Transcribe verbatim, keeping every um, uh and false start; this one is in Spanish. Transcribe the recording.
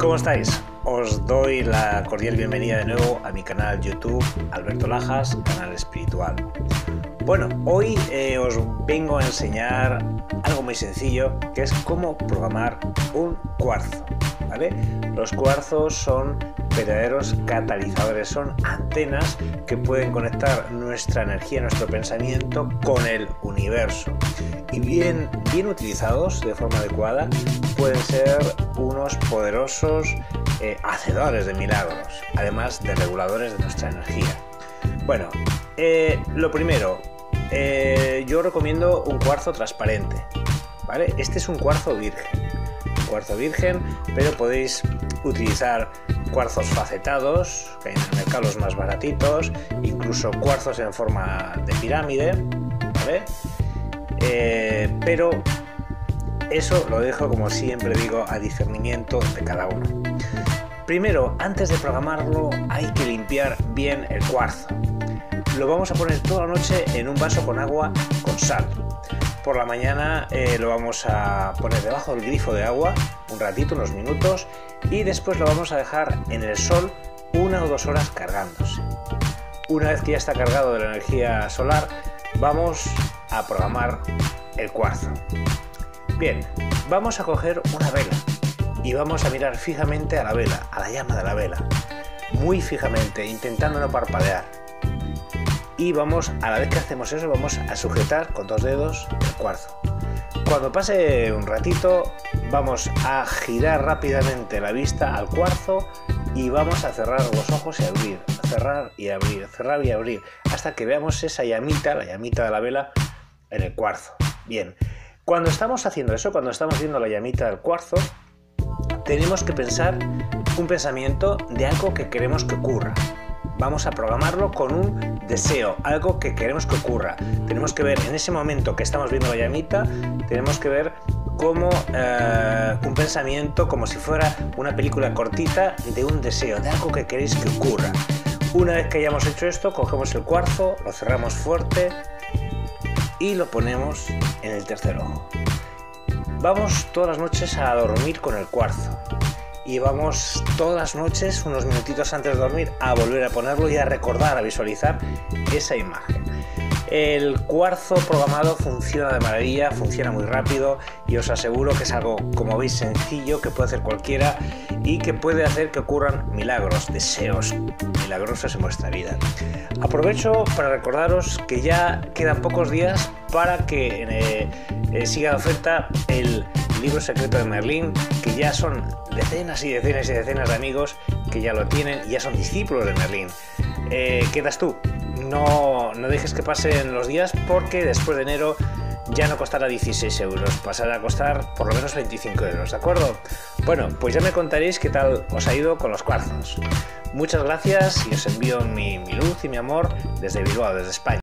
¿Cómo estáis? Os doy la cordial bienvenida de nuevo a mi canal YouTube Alberto Lajas, canal espiritual. Bueno, hoy eh, os vengo a enseñar algo muy sencillo, que es cómo programar un cuarzo, ¿vale? Los cuarzos son verdaderos catalizadores, son antenas que pueden conectar nuestra energía, nuestro pensamiento con el universo. Y bien, bien utilizados de forma adecuada, pueden ser unos poderosos eh, hacedores de milagros, además de reguladores de nuestra energía. Bueno, eh, lo primero, eh, yo recomiendo un cuarzo transparente, ¿vale? Este es un cuarzo virgen, un cuarzo virgen, pero podéis utilizar cuarzos facetados, que hay en el mercado los más baratitos, incluso cuarzos en forma de pirámide, ¿vale? Eh, pero eso lo dejo, como siempre digo, a discernimiento de cada uno. Primero, antes de programarlo, hay que limpiar bien el cuarzo. Lo vamos a poner toda la noche en un vaso con agua con sal. Por la mañana eh, lo vamos a poner debajo del grifo de agua un ratito, unos minutos, y después lo vamos a dejar en el sol una o dos horas cargándose. Una vez que ya está cargado de la energía solar, vamos a programar el cuarzo. Bien, vamos a coger una vela y vamos a mirar fijamente a la vela, a la llama de la vela, muy fijamente, intentando no parpadear. Y vamos, a la vez que hacemos eso, vamos a sujetar con dos dedos el cuarzo. Cuando pase un ratito, vamos a girar rápidamente la vista al cuarzo y vamos a cerrar los ojos y abrir, cerrar y abrir, cerrar y abrir, hasta que veamos esa llamita, la llamita de la vela en el cuarzo. Bien, cuando estamos haciendo eso, cuando estamos viendo la llamita del cuarzo, tenemos que pensar un pensamiento de algo que queremos que ocurra. Vamos a programarlo con un deseo, algo que queremos que ocurra. Tenemos que ver en ese momento que estamos viendo la llamita, tenemos que ver como eh, un pensamiento, como si fuera una película cortita de un deseo, de algo que queréis que ocurra. Una vez que hayamos hecho esto, cogemos el cuarzo, lo cerramos fuerte y lo ponemos en el tercer ojo. Vamos todas las noches a dormir con el cuarzo. Y vamos todas las noches, unos minutitos antes de dormir, a volver a ponerlo y a recordar, a visualizar esa imagen. El cuarzo programado funciona de maravilla, funciona muy rápido y os aseguro que es algo, como veis, sencillo, que puede hacer cualquiera y que puede hacer que ocurran milagros, deseos milagrosos en vuestra vida. Aprovecho para recordaros que ya quedan pocos días para que eh, eh, siga de oferta el libro secreto de Merlín, que ya son decenas y decenas y decenas de amigos que ya lo tienen y ya son discípulos de Merlín. Eh, quedas tú. No, no dejes que pasen los días, porque después de enero ya no costará dieciséis euros, pasará a costar por lo menos veinticinco euros, ¿de acuerdo? Bueno, pues ya me contaréis qué tal os ha ido con los cuarzos. Muchas gracias y os envío mi, mi luz y mi amor desde Bilbao, desde España.